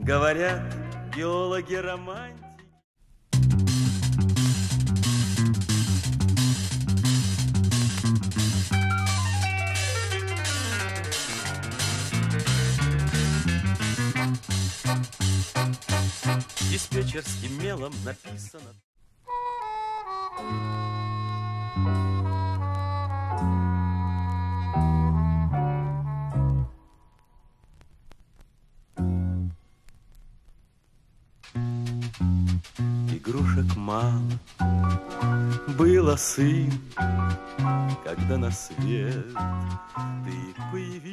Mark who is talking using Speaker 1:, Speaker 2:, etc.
Speaker 1: говорят геологи-романтики. Диспетчерским мелом написано. Игрушек мало было, сын, когда на свет ты появился.